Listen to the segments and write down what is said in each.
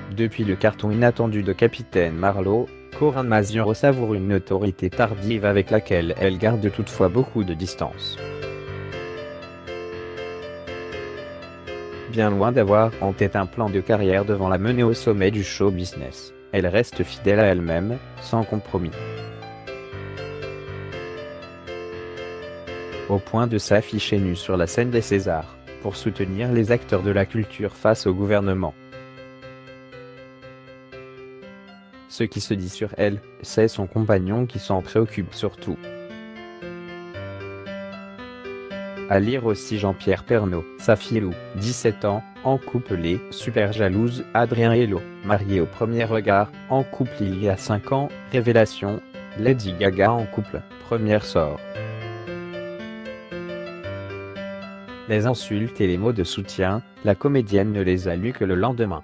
Depuis le carton inattendu de Capitaine Marlowe, Corinne Maziero savoure une notoriété tardive avec laquelle elle garde toutefois beaucoup de distance. Bien loin d'avoir en tête un plan de carrière devant la mener au sommet du show business, elle reste fidèle à elle-même, sans compromis. Au point de s'afficher nue sur la scène des Césars, pour soutenir les acteurs de la culture face au gouvernement. Ce qui se dit sur elle, c'est son compagnon qui s'en préoccupe surtout. À lire aussi Jean-Pierre Pernaut, sa fille Lou, 17 ans, en couple les super jalouses Adrien et Lo, mariés au premier regard, en couple il y a 5 ans, révélation, Lady Gaga en couple, première sort. Les insultes et les mots de soutien, la comédienne ne les a lus que le lendemain.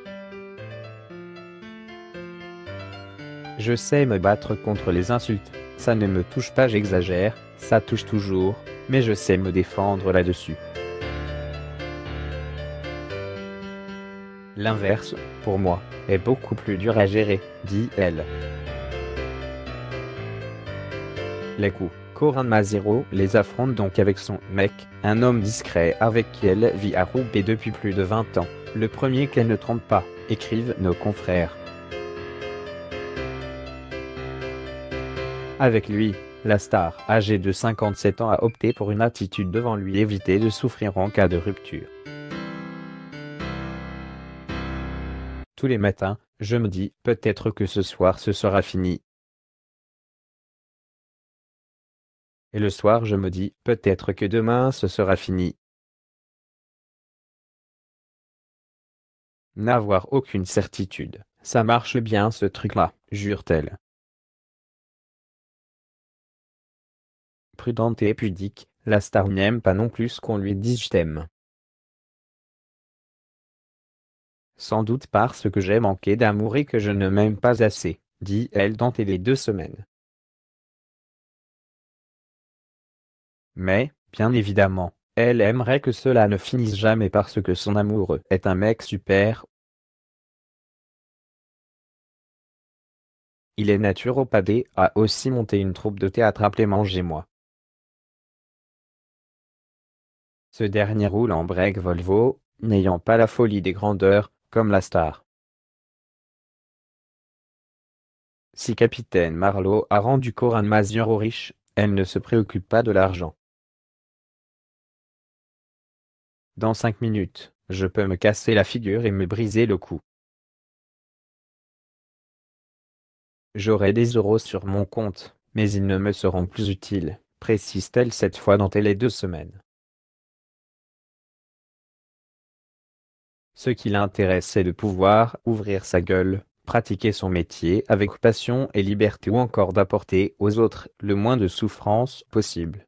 Je sais me battre contre les insultes, ça ne me touche pas, j'exagère, ça touche toujours, mais je sais me défendre là-dessus. L'inverse, pour moi, est beaucoup plus dur à gérer, dit elle. Les coups, Corinne Maziero les affronte donc avec son mec, un homme discret avec qui elle vit à Roubaix depuis plus de 20 ans, le premier qu'elle ne trompe pas, écrivent nos confrères. Avec lui, la star, âgée de 57 ans, a opté pour une attitude devant lui éviter de souffrir en cas de rupture. Tous les matins, je me dis, peut-être que ce soir ce sera fini. Et le soir je me dis, peut-être que demain ce sera fini. N'avoir aucune certitude, ça marche bien ce truc-là, jure-t-elle. Prudente et pudique, la star n'aime pas non plus qu'on lui dise je t'aime. Sans doute parce que j'ai manqué d'amour et que je ne m'aime pas assez, dit-elle dans Télé 2 semaines. Mais, bien évidemment, elle aimerait que cela ne finisse jamais parce que son amoureux est un mec super. Il est naturopathe et a aussi monté une troupe de théâtre appelée Mangez-moi. Ce dernier roule en break Volvo, n'ayant pas la folie des grandeurs, comme la star. Si Capitaine Marlowe a rendu Corinne Maziero riche, elle ne se préoccupe pas de l'argent. Dans 5 minutes, je peux me casser la figure et me briser le cou. J'aurai des euros sur mon compte, mais ils ne me seront plus utiles, précise-t-elle cette fois dans Télé 2 semaines. Ce qui l'intéresse c'est de pouvoir ouvrir sa gueule, pratiquer son métier avec passion et liberté ou encore d'apporter aux autres le moins de souffrance possible.